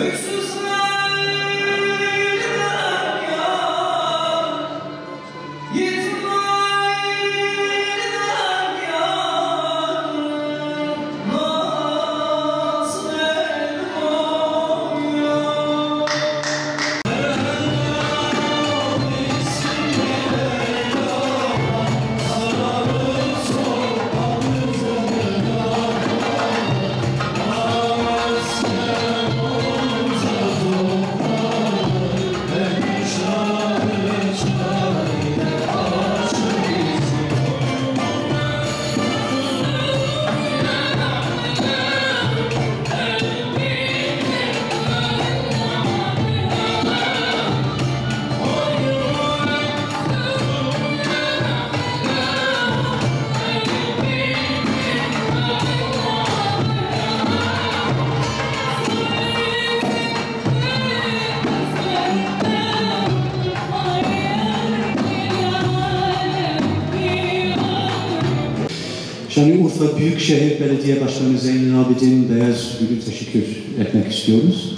Şanlıurfa Büyükşehir Belediye Başkanı Zeynel Abidin Beyaz Gül'ü teşekkür etmek istiyoruz.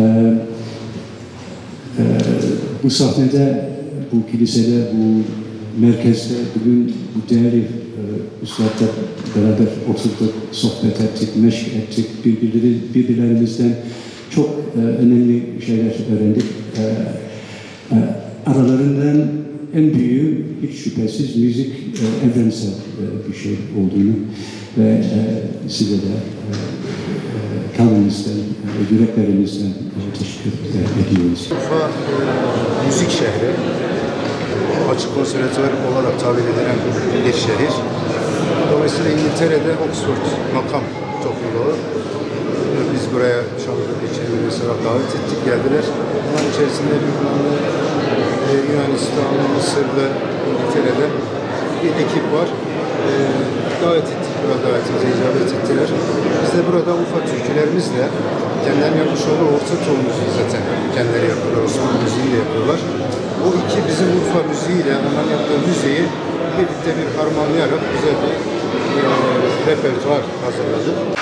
Bu sahnede, bu kilisede, bu merkezde bugün bu değerli üstadla beraber oturduk, sohbet ettik, meşk ettik, birbirlerimizden çok önemli şeyler öğrendik. Aralarından en büyüğü hiç şüphesiz müzik evrensel bir şey olduğunu ve size de kalbimizden, yüreklerimizden teşekkür ediyoruz. Urfa müzik şehri, açık konservatuvar olarak tabir edilen bir şehir. Dolayısıyla İngiltere'de Oxford makam topluluğu. Biz buraya Şanlıurfa İlçe Belediyesi'ne davet ettik, geldiler. Bunların içerisinde Lübnanlı, Yunanistan, Mısır ve İngiltere'de bir ekip var. Davet ettik, burada davetimize icabet ettiler. Biz de burada Urfa türkülerimizle kendilerinin yapmış olduğu orta ton müziği zaten kendileri yapıyorlar, Osmanlı müziğiyle yapıyorlar. O iki bizim Urfa müziğiyle onların yaptığı müziği birlikte bir harmanlayarak güzel bir repertuar hazırladık.